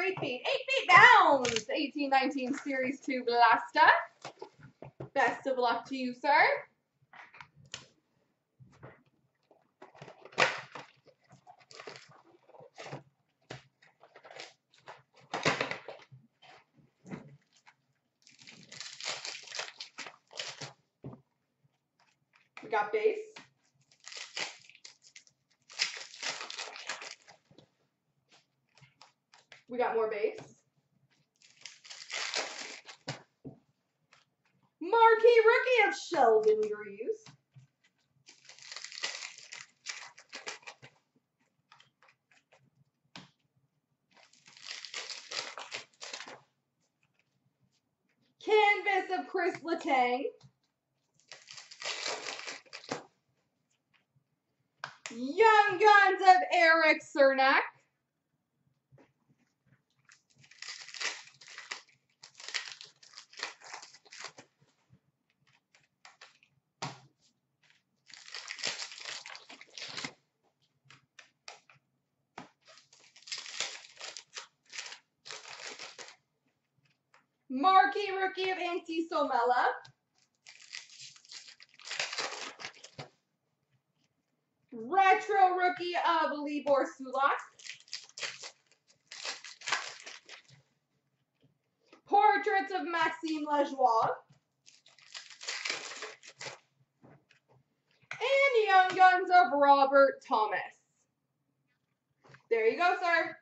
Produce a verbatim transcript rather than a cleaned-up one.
eight feet. eight feet Downs, eighteen nineteen Series two Blaster. Best of luck to you, sir. We got base. We got more base. Marquee rookie of Sheldon Greaves. Canvas of Chris Letang. Young Guns of Eric Cernak. Marquee rookie of Antti Somela. Retro rookie of Libor Sulak. Portraits of Maxime Lajoie. And Young Guns of Robert Thomas. There you go, sir.